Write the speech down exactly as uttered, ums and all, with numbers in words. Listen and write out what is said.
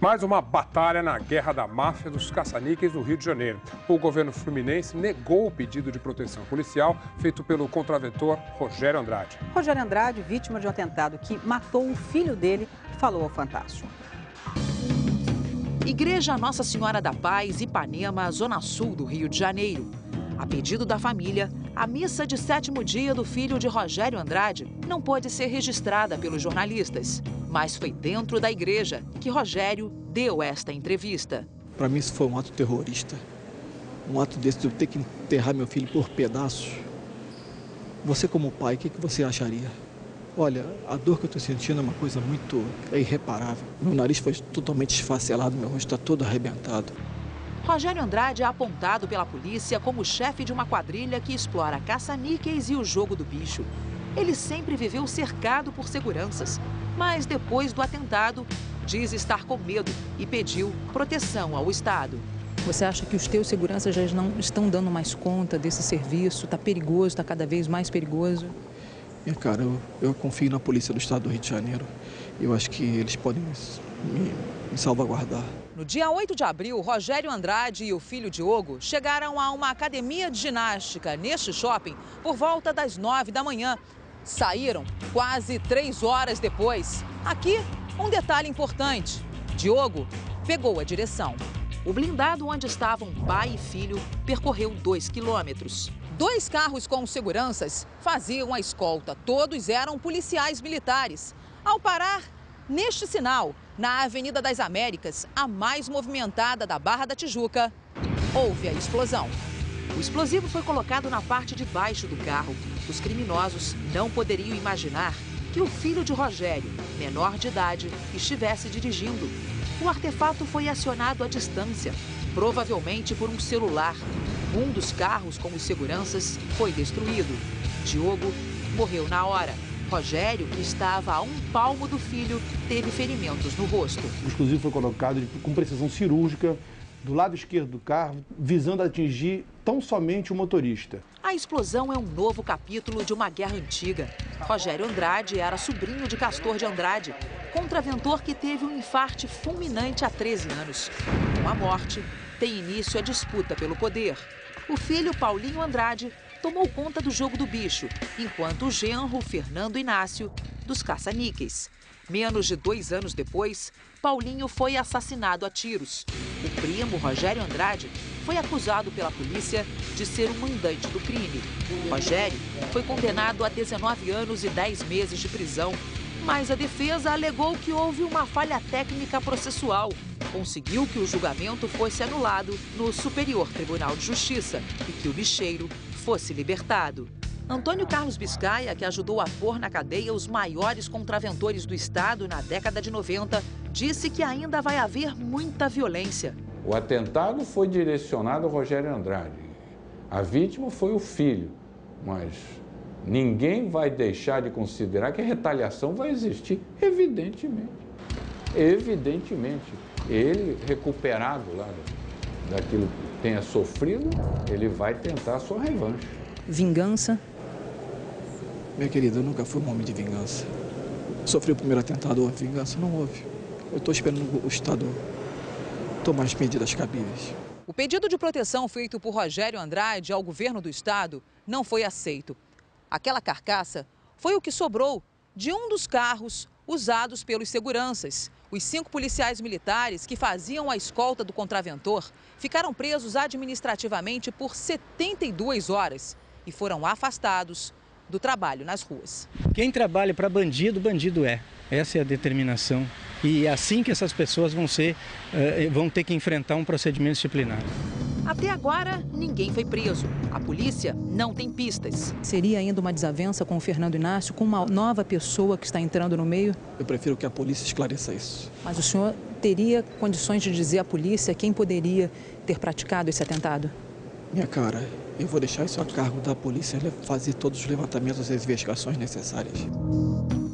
Mais uma batalha na guerra da máfia dos caça-níqueis no Rio de Janeiro. O governo fluminense negou o pedido de proteção policial feito pelo contraventor Rogério Andrade. Rogério Andrade, vítima de um atentado que matou o filho dele, falou ao Fantástico. Igreja Nossa Senhora da Paz, Ipanema, Zona Sul do Rio de Janeiro. A pedido da família, a missa de sétimo dia do filho de Rogério Andrade não pôde ser registrada pelos jornalistas, mas foi dentro da igreja que Rogério deu esta entrevista. Para mim isso foi um ato terrorista, um ato desse de eu ter que enterrar meu filho por pedaços. Você como pai, o que que você acharia? Olha, a dor que eu estou sentindo é uma coisa muito é irreparável. Meu nariz foi totalmente esfacelado, meu rosto está todo arrebentado. Rogério Andrade é apontado pela polícia como chefe de uma quadrilha que explora caça-níqueis e o jogo do bicho. Ele sempre viveu cercado por seguranças, mas depois do atentado, diz estar com medo e pediu proteção ao Estado. Você acha que os teus seguranças já não estão dando mais conta desse serviço? Está perigoso, está cada vez mais perigoso? Minha cara, eu, eu confio na polícia do Estado do Rio de Janeiro. Eu acho que eles podem me, me salvaguardar. No dia oito de abril, Rogério Andrade e o filho Diogo chegaram a uma academia de ginástica neste shopping por volta das nove da manhã. Saíram quase três horas depois. Aqui, um detalhe importante. Diogo pegou a direção. O blindado onde estavam pai e filho percorreu dois quilômetros. Dois carros com seguranças faziam a escolta. Todos eram policiais militares. Ao parar neste sinal, na Avenida das Américas, a mais movimentada da Barra da Tijuca, houve a explosão. O explosivo foi colocado na parte de baixo do carro. Os criminosos não poderiam imaginar que o filho de Rogério, menor de idade, estivesse dirigindo. O artefato foi acionado à distância, provavelmente por um celular. Um dos carros com os seguranças foi destruído. Diogo morreu na hora. Rogério, que estava a um palmo do filho, teve ferimentos no rosto. O explosivo foi colocado com precisão cirúrgica do lado esquerdo do carro, visando atingir tão somente o motorista. A explosão é um novo capítulo de uma guerra antiga. Rogério Andrade era sobrinho de Castor de Andrade, contraventor que teve um infarte fulminante há treze anos. Com a morte, tem início a disputa pelo poder. O filho Paulinho Andrade tomou conta do jogo do bicho, enquanto o genro Fernando Inácio, dos caça-níqueis. Menos de dois anos depois, Paulinho foi assassinado a tiros. O primo, Rogério Andrade, foi acusado pela polícia de ser o mandante do crime. Rogério foi condenado a dezenove anos e dez meses de prisão, mas a defesa alegou que houve uma falha técnica processual. Conseguiu que o julgamento fosse anulado no Superior Tribunal de Justiça e que o bicheiro fosse libertado. Antônio Carlos Biscaia, que ajudou a pôr na cadeia os maiores contraventores do Estado na década de noventa, disse que ainda vai haver muita violência. O atentado foi direcionado ao Rogério Andrade. A vítima foi o filho, mas ninguém vai deixar de considerar que a retaliação vai existir, evidentemente. Evidentemente. Ele, recuperado lá daquilo que tenha sofrido, ele vai tentar a sua revanche. Vingança? Minha querida, eu nunca fui um homem de vingança. Sofri o primeiro atentado, houve vingança? Não houve. Eu estou esperando o Estado tomar as medidas cabíveis. O pedido de proteção feito por Rogério Andrade ao governo do Estado não foi aceito. Aquela carcaça foi o que sobrou de um dos carros usados pelos seguranças. Os cinco policiais militares que faziam a escolta do contraventor ficaram presos administrativamente por setenta e duas horas e foram afastados do trabalho nas ruas. Quem trabalha para bandido, bandido é. Essa é a determinação. E é assim que essas pessoas vão ser, uh, vão ter que enfrentar um procedimento disciplinar. Até agora, ninguém foi preso. A polícia não tem pistas. Seria ainda uma desavença com o Fernando Inácio, com uma nova pessoa que está entrando no meio? Eu prefiro que a polícia esclareça isso. Mas o senhor teria condições de dizer à polícia quem poderia ter praticado esse atentado? Minha cara, eu vou deixar isso a cargo da polícia fazer todos os levantamentos e as investigações necessárias.